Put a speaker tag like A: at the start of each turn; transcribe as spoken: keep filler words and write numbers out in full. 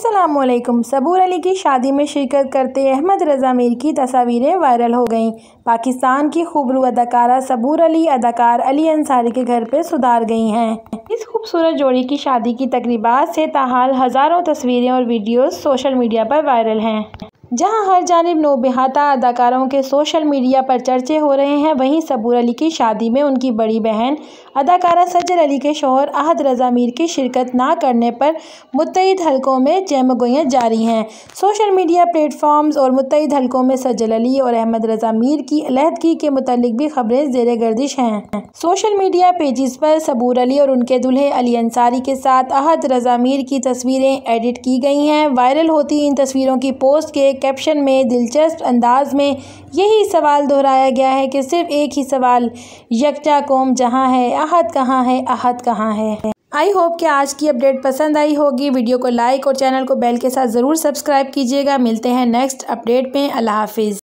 A: अस्सलामुअलैकुम। सबूर अली की शादी में शिरकत करते अहमद रज़ा मीर की तस्वीरें वायरल हो गईं। पाकिस्तान की खूबरू अदाकारा सबूर अली अदाकार अली अंसारी के घर पे सुधार गई हैं। इस खूबसूरत जोड़ी की शादी की तकरीबात से ताहाल हज़ारों तस्वीरें और वीडियोस सोशल मीडिया पर वायरल हैं। जहां हर जानिब नौबहाता अदाकारों के सोशल मीडिया पर चर्चे हो रहे हैं, वहीं सबूर अली की शादी में उनकी बड़ी बहन अदाकारा सज्जल अली के शौहर अहद रज़ा मीर की शिरकत न करने पर मुत्तहिद हलकों में जहमगोइयां जारी हैं। सोशल मीडिया प्लेटफॉर्म्स और मुत्तहिद हलकों में सज्जल अली और अहमद रज़ा मीर की अलहदगी के मुतालिक भी खबरें ज़ेरे गर्दिश हैं। सोशल मीडिया पेजेस पर सबूर अली और उनके दूल्हे अली अंसारी के साथ अहद रज़ा मीर की तस्वीरें एडिट की गई हैं। वायरल होती इन तस्वीरों की पोस्ट के कैप्शन में दिलचस्प अंदाज में यही सवाल दोहराया गया है कि सिर्फ एक ही सवाल, यकजा कौम जहां है, अहद कहां है, अहद कहां है। आई होप कि आज की अपडेट पसंद आई होगी। वीडियो को लाइक और चैनल को बेल के साथ ज़रूर सब्सक्राइब कीजिएगा। मिलते हैं नेक्स्ट अपडेट में। अल्लाह हाफिज़।